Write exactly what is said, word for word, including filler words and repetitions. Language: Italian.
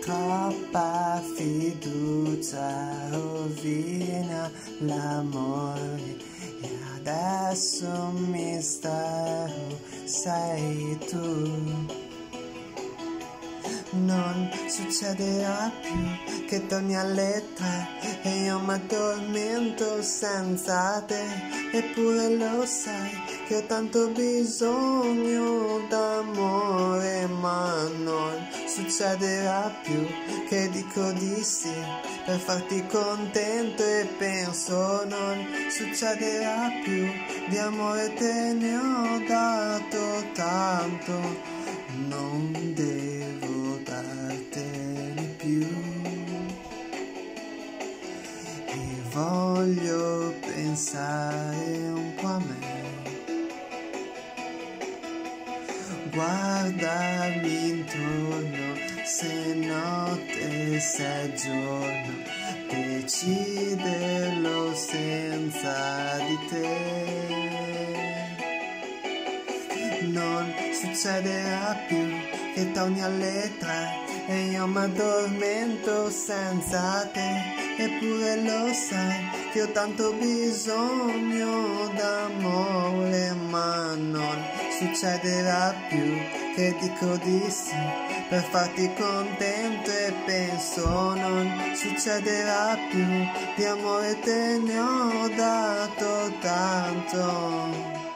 Troppa fiducia rovina l'amore e adesso mistero sei tu. Non succederà più che torni alle tre e io mi addormento senza te, eppure lo sai che ho tanto bisogno d'amore, ma non succederà più che dico di sì per farti contento e penso non succederà più, di amore te ne ho dato tanto, non devo dartene più. E voglio pensare un po' a me, guardarmi intorno, se notte se è giorno, deciderlo senza di te. Non succederà più che torni alle tre e io mi addormento senza te, eppure lo sai che ho tanto bisogno d'amore, ma non succederà più che dico di sì per farti contento e penso non succederà più, di amore te ne ho dato tanto.